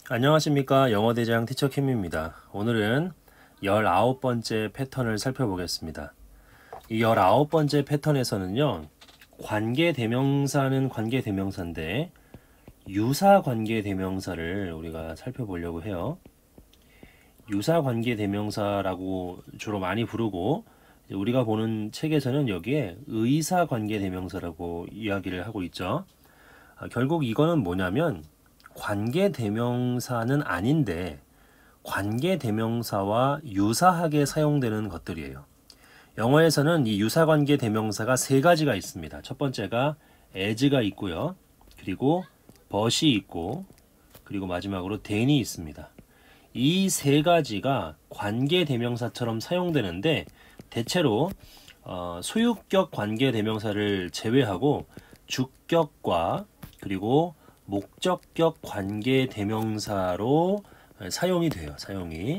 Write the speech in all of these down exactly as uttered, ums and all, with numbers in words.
안녕하십니까. 영어대장 티처 캠입니다. 오늘은 열아홉 번째 패턴을 살펴보겠습니다. 이 열아홉 번째 패턴에서는요, 관계대명사는 관계대명사인데 유사관계대명사를 우리가 살펴보려고 해요. 유사관계대명사라고 주로 많이 부르고, 우리가 보는 책에서는 여기에 의사관계대명사라고 이야기를 하고 있죠. 아, 결국 이거는 뭐냐면 관계대명사는 아닌데 관계대명사와 유사하게 사용되는 것들이에요. 영어에서는 이 유사관계대명사가 세 가지가 있습니다. 첫 번째가 as가 있고요. 그리고 but이 있고, 그리고 마지막으로 then이 있습니다. 이 세 가지가 관계대명사처럼 사용되는데 대체로 어, 소유격 관계대명사를 제외하고 주격과 그리고 목적격 관계대명사로 사용이 돼요. 사용이.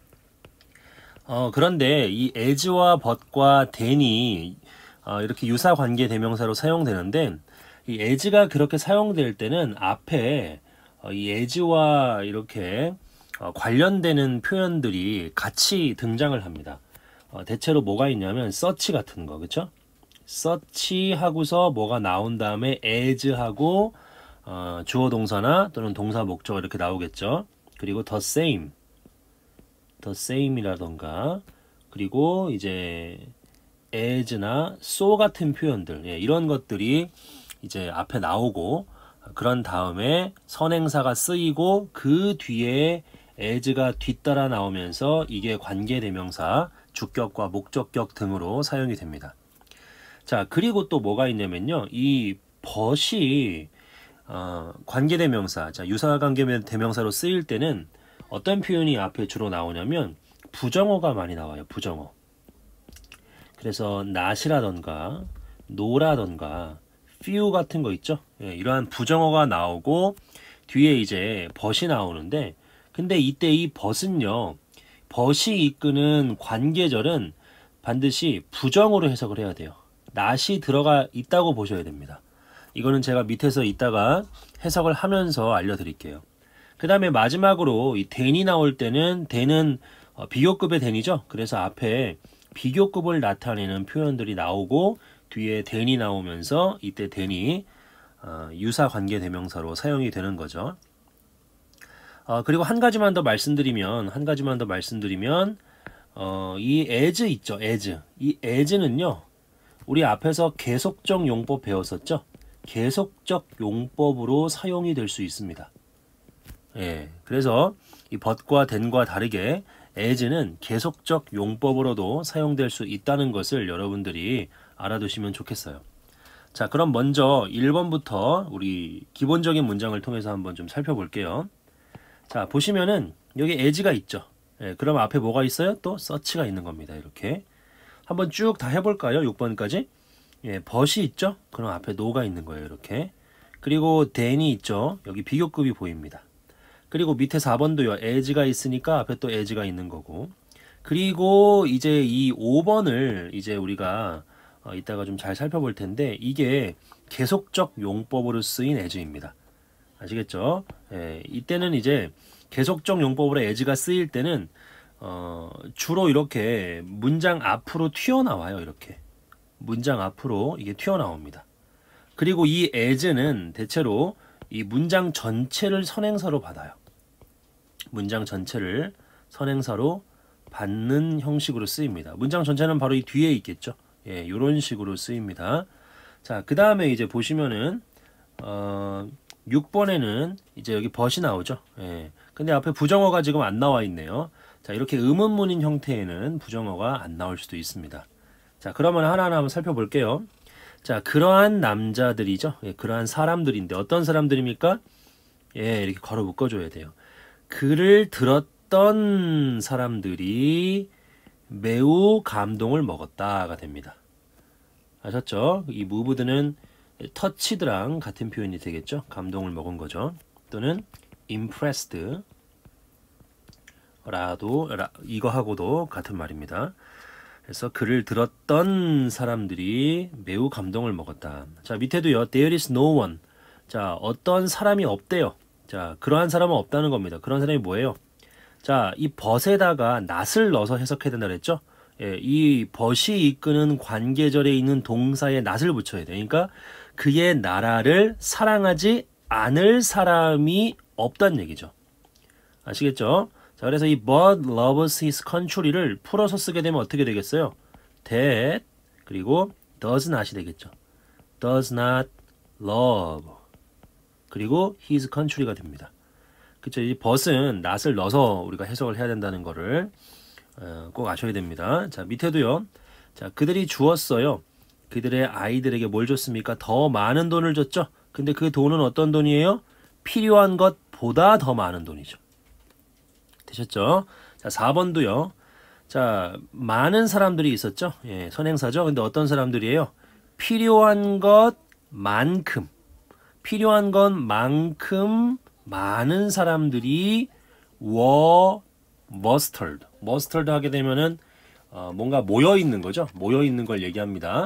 어, 그런데 이 as와 but과 then이 어, 이렇게 유사 관계대명사로 사용되는데 이 as가 그렇게 사용될 때는 앞에 어, 이 as와 이렇게 어, 관련되는 표현들이 같이 등장을 합니다. 어, 대체로 뭐가 있냐면 search 같은 거, 그쵸? search 하고서 뭐가 나온 다음에 as하고 어, 주어 동사나 또는 동사 목적어 이렇게 나오겠죠. 그리고 the same, the same이라던가, 그리고 이제 as나 so 같은 표현들, 예, 이런 것들이 이제 앞에 나오고, 그런 다음에 선행사가 쓰이고 그 뒤에 as가 뒤따라 나오면서 이게 관계대명사, 주격과 목적격 등으로 사용이 됩니다. 자, 그리고 또 뭐가 있냐면요, 이 but이 어, 관계대명사, 자, 유사관계대명사로 쓰일 때는 어떤 표현이 앞에 주로 나오냐면 부정어가 많이 나와요. 부정어. 그래서 not이라던가 no라던가 few 같은 거 있죠. 예, 이러한 부정어가 나오고 뒤에 이제 but이 나오는데, 근데 이때 이 but은요, but이 이끄는 관계절은 반드시 부정어로 해석을 해야 돼요. not이 들어가 있다고 보셔야 됩니다. 이거는 제가 밑에서 이따가 해석을 하면서 알려드릴게요. 그 다음에 마지막으로 이 then이 나올 때는 then은 어, 비교급의 then이죠. 그래서 앞에 비교급을 나타내는 표현들이 나오고 뒤에 then이 나오면서 이때 then이 어, 유사관계대명사로 사용이 되는 거죠. 어, 그리고 한 가지만 더 말씀드리면 한 가지만 더 말씀드리면 어, 이 as 있죠. as. 이 as는요, 우리 앞에서 계속적 용법 배웠었죠. 계속적 용법으로 사용이 될 수 있습니다. 예, 그래서 이 but과 then과 다르게 as는 계속적 용법으로도 사용될 수 있다는 것을 여러분들이 알아두시면 좋겠어요. 자, 그럼 먼저 일 번부터 우리 기본적인 문장을 통해서 한번 좀 살펴볼게요. 자, 보시면은 여기 as가 있죠. 예, 그럼 앞에 뭐가 있어요? 또 search가 있는 겁니다. 이렇게 한번 쭉 다 해볼까요? 육 번까지. 예, but이 있죠? 그럼 앞에 no가 있는 거예요. 이렇게. 그리고 then이 있죠? 여기 비교급이 보입니다. 그리고 밑에 사 번도요. as가 있으니까 앞에 또 as가 있는 거고. 그리고 이제 이 오 번을 이제 우리가 어, 이따가 좀 잘 살펴볼 텐데 이게 계속적 용법으로 쓰인 as입니다. 아시겠죠? 예, 이때는 이제 계속적 용법으로 as가 쓰일 때는 어, 주로 이렇게 문장 앞으로 튀어나와요. 이렇게. 문장 앞으로 이게 튀어나옵니다. 그리고 이 as는 대체로 이 문장 전체를 선행사로 받아요. 문장 전체를 선행사로 받는 형식으로 쓰입니다. 문장 전체는 바로 이 뒤에 있겠죠. 예, 이런 식으로 쓰입니다. 자, 그 다음에 이제 보시면은 어, 육 번에는 이제 여기 but이 나오죠. 예, 근데 앞에 부정어가 지금 안 나와 있네요. 자, 이렇게 의문문인 형태에는 부정어가 안 나올 수도 있습니다. 자, 그러면 하나하나 한번 살펴볼게요. 자, 그러한 남자들이죠. 예, 그러한 사람들인데 어떤 사람들입니까? 예, 이렇게 걸어 묶어줘야 돼요. 그를 들었던 사람들이 매우 감동을 먹었다가 됩니다. 아셨죠? 이 moved는 touched랑 같은 표현이 되겠죠? 감동을 먹은 거죠. 또는 impressed 라도 라, 이거하고도 같은 말입니다. 그래서 그를 들었던 사람들이 매우 감동을 먹었다. 자, 밑에도요. There is no one. 자, 어떤 사람이 없대요. 자, 그러한 사람은 없다는 겁니다. 그런 사람이 뭐예요? 자, 이 벗에다가 not을 넣어서 해석해야 된다 그랬죠? 예, 이 벗이 이끄는 관계절에 있는 동사에 not을 붙여야 돼. 그러니까 그의 나라를 사랑하지 않을 사람이 없다는 얘기죠. 아시겠죠? 자, 그래서 이 but loves his country를 풀어서 쓰게 되면 어떻게 되겠어요? that 그리고 does not이 되겠죠. does not love 그리고 his country가 됩니다. 그쵸? 이 but은 not을 넣어서 우리가 해석을 해야 된다는 거를 어, 꼭 아셔야 됩니다. 자, 밑에도요. 자, 그들이 주었어요. 그들의 아이들에게 뭘 줬습니까? 더 많은 돈을 줬죠. 근데 그 돈은 어떤 돈이에요? 필요한 것보다 더 많은 돈이죠. 되셨죠? 자, 사 번도요. 자, 많은 사람들이 있었죠. 예, 선행사죠. 근데 어떤 사람들이에요? 필요한 것만큼 필요한 것만큼 많은 사람들이 were mustered. mustered 하게 되면은 어, 뭔가 모여 있는 거죠. 모여 있는 걸 얘기합니다.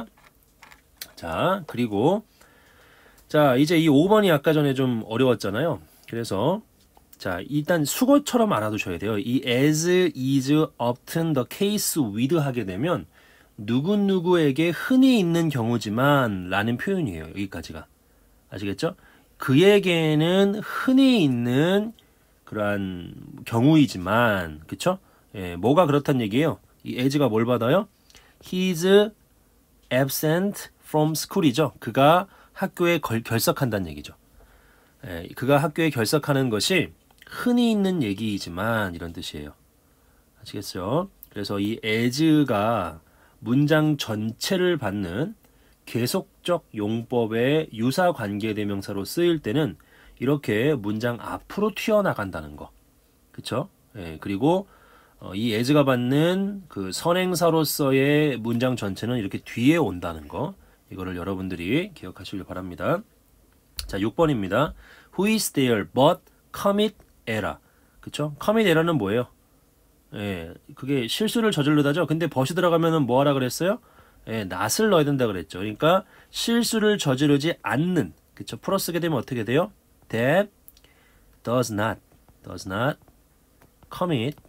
자, 그리고 자, 이제 이 오 번이 아까 전에 좀 어려웠잖아요. 그래서 자, 일단 수거처럼 알아두셔야 돼요. 이 as is often the case with 하게 되면 누구누구에게 흔히 있는 경우지만 라는 표현이에요. 여기까지가. 아시겠죠? 그에게는 흔히 있는 그러한 경우이지만, 그쵸? 예, 뭐가 그렇단 얘기예요? 이 as가 뭘 받아요? He's absent from school이죠. 그가 학교에 걸, 결석한다는 얘기죠. 예, 그가 학교에 결석하는 것이 흔히 있는 얘기이지만 이런 뜻이에요. 아시겠죠? 그래서 이 as가 문장 전체를 받는 계속적 용법의 유사 관계대명사로 쓰일 때는 이렇게 문장 앞으로 튀어나간다는 거. 그쵸? 예, 그리고 어, 이 as가 받는 그 선행사로서의 문장 전체는 이렇게 뒤에 온다는 거. 이거를 여러분들이 기억하시길 바랍니다. 자, 육 번입니다. Who is there but commit error. 그쵸? commit error는 뭐예요? 예, 그게 실수를 저지르다죠. 근데 벗이 들어가면은 뭐 하라 그랬어요? 예, not을 넣어야 된다 그랬죠. 그러니까 실수를 저지르지 않는. 그쵸? 풀어 쓰게 되면 어떻게 돼요? That does not, does not commit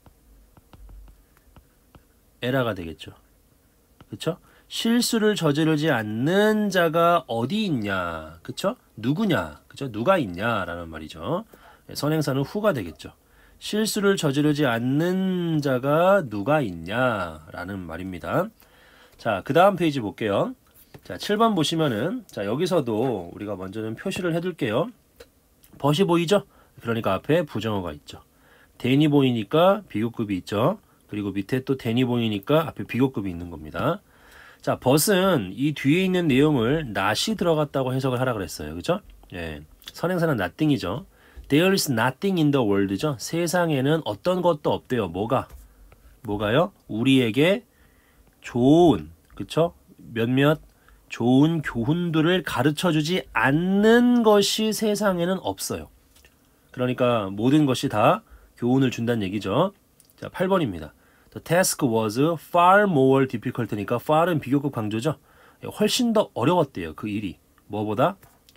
error가 되겠죠. 그쵸? 실수를 저지르지 않는 자가 어디 있냐. 그쵸? 누구냐. 그쵸? 누가 있냐라는 말이죠. 선행사는 who가 되겠죠. 실수를 저지르지 않는 자가 누가 있냐라는 말입니다. 자, 그 다음 페이지 볼게요. 자, 칠 번 보시면은 자, 여기서도 우리가 먼저는 표시를 해둘게요. 벗이 보이죠? 그러니까 앞에 부정어가 있죠. then이 보이니까 비교급이 있죠. 그리고 밑에 또 then이 보이니까 앞에 비교급이 있는 겁니다. 자, 벗은 이 뒤에 있는 내용을 not이 들어갔다고 해석을 하라 그랬어요. 그죠? 예. 선행사는 nothing이죠. There is nothing in the world죠. 세상에는 어떤 것도 없대요. 뭐가? 뭐가요? 우리에게 좋은, 그쵸? 몇몇 좋은 교훈들을 가르쳐주지 않는 것이 세상에는 없어요. 그러니까 모든 것이 다 교훈을 준다는 얘기죠. 자, 팔 번입니다. The task was far more difficult니까 far은 비교급 강조죠. 훨씬 더 어려웠대요. 그 일이. 뭐보다?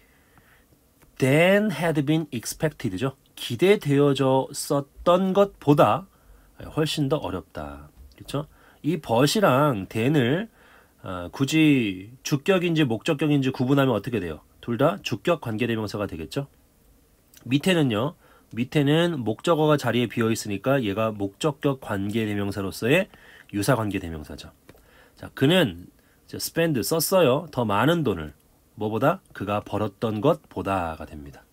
than had been expected죠. 기대되어졌었던 것보다 훨씬 더 어렵다. 그렇죠? 이 but이랑 than을 어, 굳이 주격인지 목적격인지 구분하면 어떻게 돼요? 둘 다 주격 관계대명사가 되겠죠? 밑에는요. 밑에는 목적어가 자리에 비어 있으니까 얘가 목적격 관계대명사로서의 유사 관계대명사죠. 자, 그는 spend 썼어요. 더 많은 돈을. 뭐보다? 그가 벌었던 것보다가 됩니다.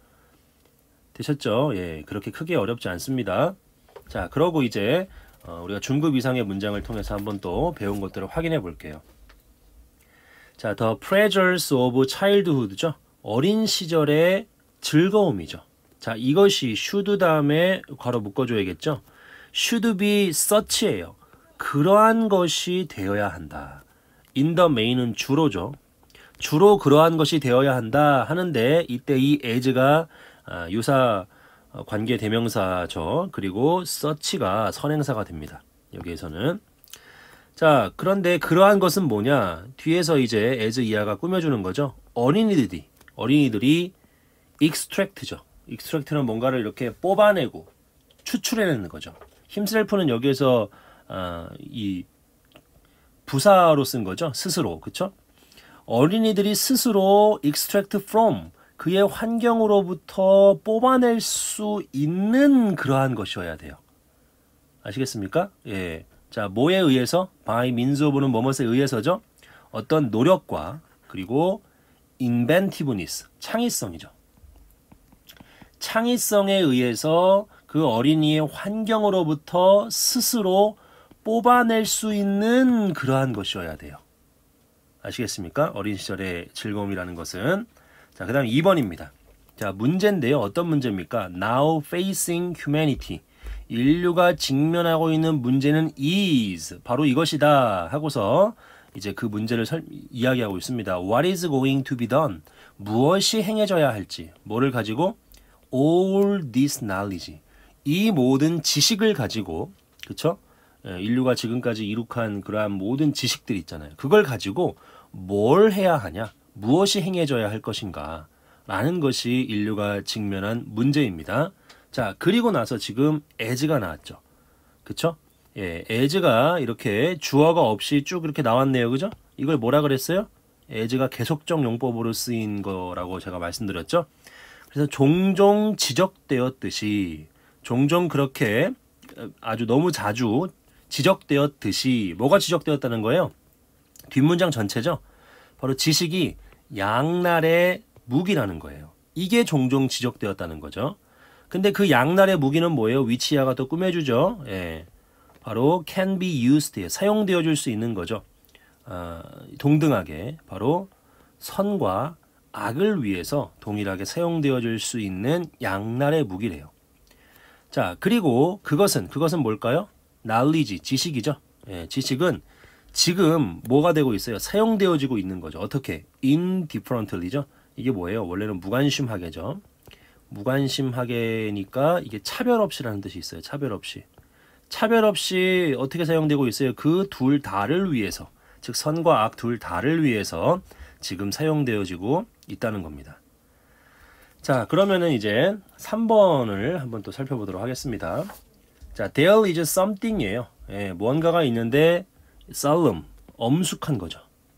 되셨죠? 예, 그렇게 크게 어렵지 않습니다. 자, 그러고 이제 어, 우리가 중급 이상의 문장을 통해서 한번 또 배운 것들을 확인해 볼게요. 자, the pleasures of childhood죠. 어린 시절의 즐거움이죠. 자, 이것이 should 다음에 괄호 묶어줘야겠죠. should be such예요. 그러한 것이 되어야 한다. in the main은 주로죠. 주로 그러한 것이 되어야 한다 하는데 이때 이 as가 아, 유사 관계 대명사죠. 그리고 such가 선행사가 됩니다. 여기에서는. 자, 그런데 그러한 것은 뭐냐? 뒤에서 이제 as 이하가 꾸며주는 거죠. 어린이들이 어린이들이 extract죠. extract는 뭔가를 이렇게 뽑아내고 추출해내는 거죠. himself는 여기에서 아, 이 부사로 쓴 거죠. 스스로. 그쵸? 어린이들이 스스로 extract from 그의 환경으로부터 뽑아낼 수 있는 그러한 것이어야 돼요. 아시겠습니까? 예. 자, 뭐에 의해서? by means of는 뭐뭐에 의해서죠. 어떤 노력과 그리고 inventiveness, 창의성이죠. 창의성에 의해서 그 어린이의 환경으로부터 스스로 뽑아낼 수 있는 그러한 것이어야 돼요. 아시겠습니까? 어린 시절의 즐거움이라는 것은. 자, 그 다음 이 번입니다. 자, 문제인데요. 어떤 문제입니까? Now facing humanity. 인류가 직면하고 있는 문제는 is. 바로 이것이다. 하고서 이제 그 문제를 설, 이야기하고 있습니다. What is going to be done? 무엇이 행해져야 할지. 뭐를 가지고? All this knowledge. 이 모든 지식을 가지고, 그쵸? 예, 인류가 지금까지 이룩한 그러한 모든 지식들 있잖아요. 그걸 가지고 뭘 해야 하냐? 무엇이 행해져야 할 것인가? 라는 것이 인류가 직면한 문제입니다. 자, 그리고 나서 지금 as가 나왔죠. 그쵸? 예, as가 이렇게 주어가 없이 쭉 이렇게 나왔네요. 그죠? 이걸 뭐라 그랬어요? as가 계속적 용법으로 쓰인 거라고 제가 말씀드렸죠. 그래서 종종 지적되었듯이 종종 그렇게 아주 너무 자주 지적되었듯이 뭐가 지적되었다는 거예요? 뒷문장 전체죠. 바로 지식이 양날의 무기라는 거예요. 이게 종종 지적되었다는 거죠. 근데 그 양날의 무기는 뭐예요? 위치야가 또 꾸며주죠. 예, 바로 can be used, 사용되어 줄 수 있는 거죠. 아, 동등하게 바로 선과 악을 위해서 동일하게 사용되어 줄 수 있는 양날의 무기래요. 자, 그리고 그것은 그것은 뭘까요? knowledge, 지식이죠. 예, 지식은 지금 뭐가 되고 있어요? 사용되어지고 있는 거죠. 어떻게? indifferently죠. 이게 뭐예요? 원래는 무관심하게죠. 무관심하게니까 이게 차별 없이라는 뜻이 있어요. 차별 없이. 차별 없이 어떻게 사용되고 있어요? 그 둘 다를 위해서, 즉 선과 악 둘 다를 위해서 지금 사용되어지고 있다는 겁니다. 자, 그러면은 이제 삼 번을 한번 또 살펴보도록 하겠습니다. 자, there is something이에요. 예, 무언가가 있는데 solemn, 엄숙한 거죠.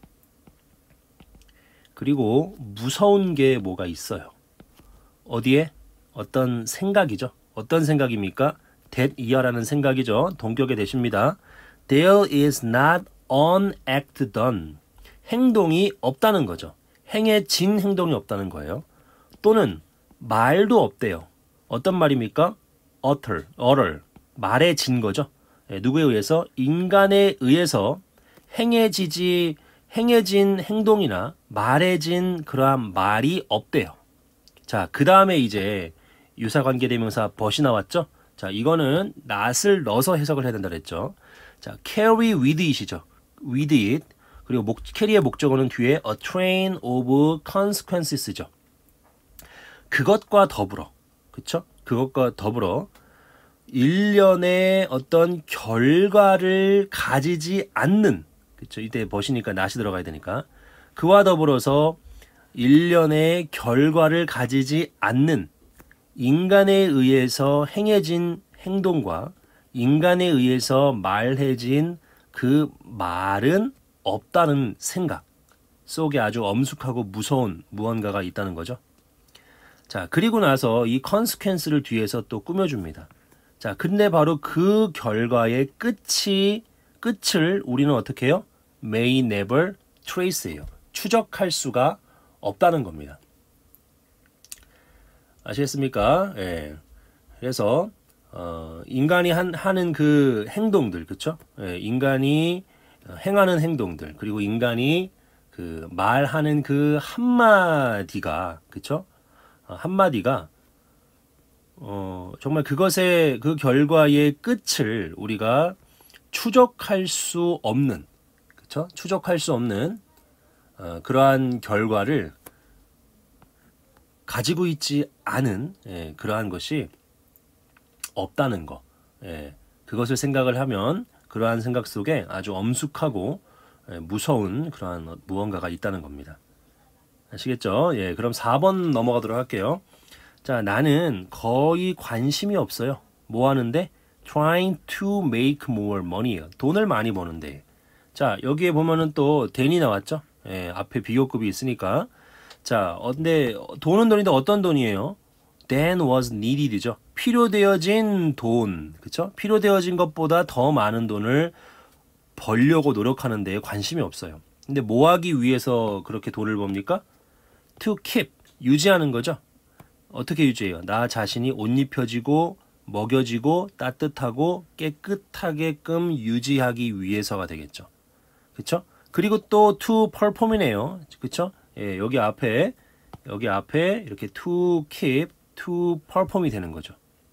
그리고 무서운 게 뭐가 있어요. 어디에? 어떤 생각이죠. 어떤 생각입니까? that 이하라는 생각이죠. 동격에 대십니다. There is not an act done. 행동이 없다는 거죠. 행해진 행동이 없다는 거예요. 또는 말도 없대요. 어떤 말입니까? utter, utter, 말해진 거죠. 예, 누구에 의해서? 인간에 의해서 행해지지, 행해진 행동이나 말해진 그러한 말이 없대요. 자, 그 다음에 이제 유사관계대명사 but이 나왔죠. 자, 이거는 not을 넣어서 해석을 해야 된다 그랬죠. 자, carry with it이죠. with it. 그리고 목, 캐리의 목적어는 뒤에 a train of consequences죠. 그것과 더불어, 그쵸? 그것과 더불어 일련의 어떤 결과를 가지지 않는, 그쵸? 이때 버시니까 not이 들어가야 되니까 그와 더불어서 일련의 결과를 가지지 않는 인간에 의해서 행해진 행동과 인간에 의해서 말해진 그 말은 없다는 생각 속에 아주 엄숙하고 무서운 무언가가 있다는 거죠. 자, 그리고 나서 이 consequence를 뒤에서 또 꾸며줍니다. 자, 근데 바로 그 결과의 끝이, 끝을 우리는 어떻게 해요? may never trace예요. 추적할 수가 없다는 겁니다. 아시겠습니까? 예. 그래서 어, 인간이 한, 하는 그 행동들, 그쵸? 예, 인간이 행하는 행동들, 그리고 인간이 그 말하는 그 한마디가, 그쵸? 어, 한마디가 어, 정말 그것의 그 결과의 끝을 우리가 추적할 수 없는, 그쵸? 추적할 수 없는 어, 그러한 결과를 가지고 있지 않은, 예, 그러한 것이 없다는 거. 예, 그것을 생각을 하면 그러한 생각 속에 아주 엄숙하고 예, 무서운 그러한 무언가가 있다는 겁니다. 아시겠죠? 예, 그럼 사 번 넘어가도록 할게요. 자, 나는 거의 관심이 없어요. 뭐 하는데? trying to make more money예요. 돈을 많이 버는데. 자, 여기에 보면은 또 than이 나왔죠? 예, 앞에 비교급이 있으니까. 자, 어, 근데 돈은 돈인데 어떤 돈이에요? than was needed죠. 필요되어진 돈, 그쵸? 필요되어진 것보다 더 많은 돈을 벌려고 노력하는데 관심이 없어요. 근데 뭐 하기 위해서 그렇게 돈을 법니까? to keep, 유지하는 거죠. 어떻게 유지해요? 나 자신이 옷 입혀지고 먹여지고 따뜻하고 깨끗하게끔 유지하기 위해서가 되겠죠. 그쵸? 그리고 또 to perform이네요. 그쵸? 예, 여기 앞에 여기 앞에 이렇게 to keep, to perform이 되는 거죠.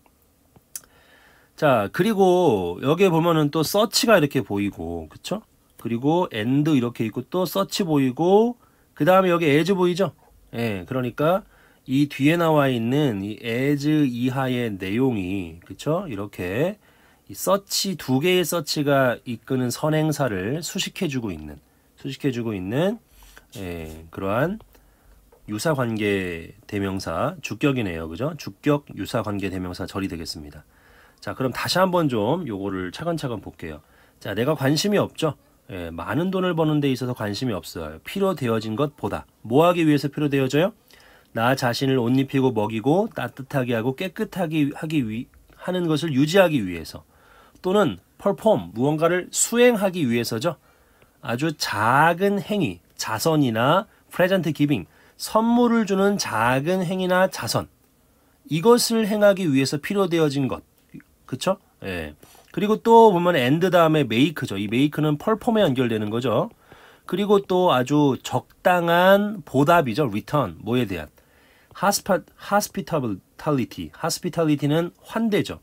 자, 그리고 여기에 보면은 또 search가 이렇게 보이고, 그쵸? 그리고 and 이렇게 있고 또 search 보이고, 그 다음에 여기 as 보이죠? 예, 그러니까 이 뒤에 나와 있는 이 as 이하의 내용이, 그쵸? 이렇게 이 search, 두 개의 search가 이끄는 선행사를 수식해주고 있는, 수식해주고 있는, 예, 그러한 유사관계 대명사, 주격이네요. 그죠? 주격 유사관계 대명사 절이 되겠습니다. 자, 그럼 다시 한번 좀 요거를 차근차근 볼게요. 자, 내가 관심이 없죠? 예, 많은 돈을 버는 데 있어서 관심이 없어요. 필요되어진 것보다. 뭐 하기 위해서 필요되어져요? 나 자신을 옷 입히고 먹이고 따뜻하게 하고 깨끗하게 하기 위, 하는 것을 유지하기 위해서. 또는 perform, 무언가를 수행하기 위해서죠. 아주 작은 행위, 자선이나 present giving, 선물을 주는 작은 행위나 자선. 이것을 행하기 위해서 필요되어진 것. 그쵸? 예. 그리고 또 보면 and 다음에 make죠. 이 make는 perform에 연결되는 거죠. 그리고 또 아주 적당한 보답이죠. return. 뭐에 대한? hospitality. hospitality는 환대죠.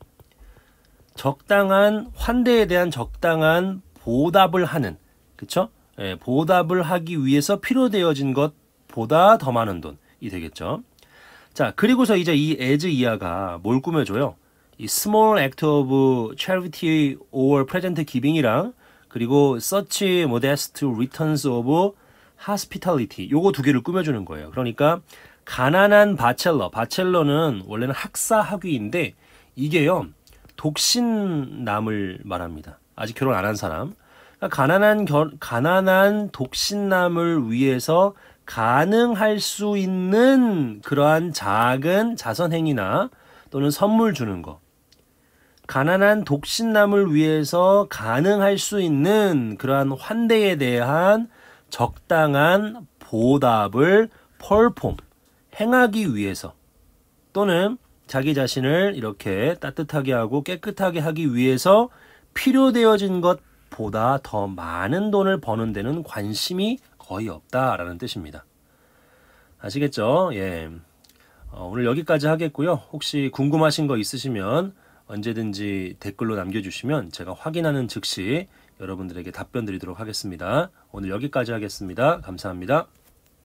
적당한 환대에 대한 적당한 보답을 하는. 그쵸? 예, 보답을 하기 위해서 필요되어진 것보다 더 많은 돈이 되겠죠. 자, 그리고서 이제 이 as 이하가 뭘 꾸며줘요? 이 small act of charity or present giving이랑 그리고 such modest returns of hospitality 요거 두 개를 꾸며주는 거예요. 그러니까 가난한 바첼러, 바첼러는 원래는 학사 학위인데 이게요 독신남을 말합니다. 아직 결혼 안 한 사람. 그러니까 가난한 겨, 가난한 독신남을 위해서 가능할 수 있는 그러한 작은 자선행위나 또는 선물 주는 거. 가난한 독신남을 위해서 가능할 수 있는 그러한 환대에 대한 적당한 보답을 perform, 행하기 위해서 또는 자기 자신을 이렇게 따뜻하게 하고 깨끗하게 하기 위해서 필요되어진 것보다 더 많은 돈을 버는 데는 관심이 거의 없다라는 뜻입니다. 아시겠죠? 예. 어, 오늘 여기까지 하겠고요. 혹시 궁금하신 거 있으시면 언제든지 댓글로 남겨주시면 제가 확인하는 즉시 여러분들에게 답변 드리도록 하겠습니다. 오늘 여기까지 하겠습니다. 감사합니다.